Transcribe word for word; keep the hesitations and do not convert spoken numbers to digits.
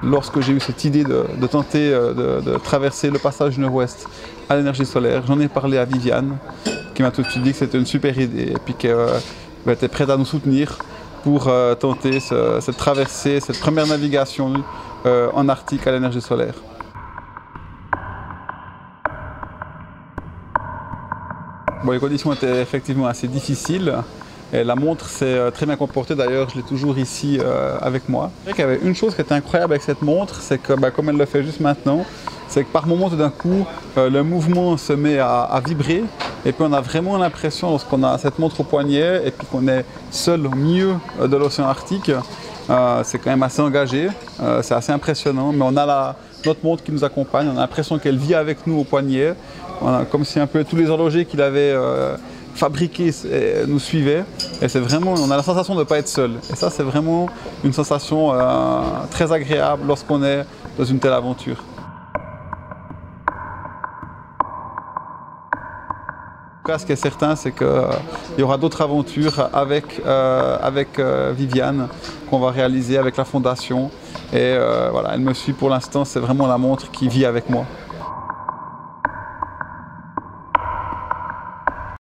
lorsque j'ai eu cette idée de, de tenter de, de traverser le passage du Nord-Ouest à l'énergie solaire, j'en ai parlé à Viviane, qui m'a tout de suite dit que c'était une super idée et puis qu'elle euh, était prête à nous soutenir pour euh, tenter ce, cette traversée, cette première navigation euh, en Arctique à l'énergie solaire. Bon, les conditions étaient effectivement assez difficiles. Et la montre s'est très bien comportée, d'ailleurs je l'ai toujours ici euh, avec moi. Je dirais qu'il y avait une chose qui était incroyable avec cette montre, c'est que bah, comme elle le fait juste maintenant, c'est que par moment tout d'un coup euh, le mouvement se met à, à vibrer et puis on a vraiment l'impression lorsqu'on a cette montre au poignet et puis qu'on est seul au milieu de l'océan Arctique, euh, c'est quand même assez engagé, euh, c'est assez impressionnant, mais on a la, notre montre qui nous accompagne, on a l'impression qu'elle vit avec nous au poignet, on a, comme si un peu tous les horlogers qu'il avait euh, fabriqués nous suivaient et c'est vraiment, on a la sensation de ne pas être seul et ça c'est vraiment une sensation euh, très agréable lorsqu'on est dans une telle aventure. En tout cas, ce qui est certain, c'est qu'il euh, y aura d'autres aventures avec, euh, avec euh, Viviane qu'on va réaliser avec la Fondation. Et euh, voilà, elle me suit pour l'instant, c'est vraiment la montre qui vit avec moi.